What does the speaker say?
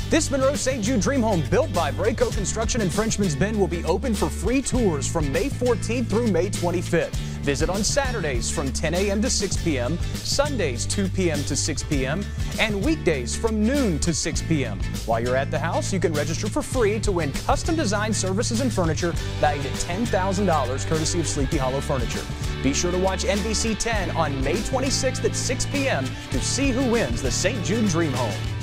This Monroe St. Jude Dream Home built by Braco Construction in Frenchman's Bend will be open for free tours from May 14th through May 25th. Visit on Saturdays from 10 a.m. to 6 p.m., Sundays 2 p.m. to 6 p.m., and weekdays from noon to 6 p.m. While you're at the house, you can register for free to win custom design services and furniture valued at $10,000 courtesy of Sleepy Hollow Furniture. Be sure to watch NBC 10 on May 26th at 6 p.m. to see who wins the St. Jude Dream Home.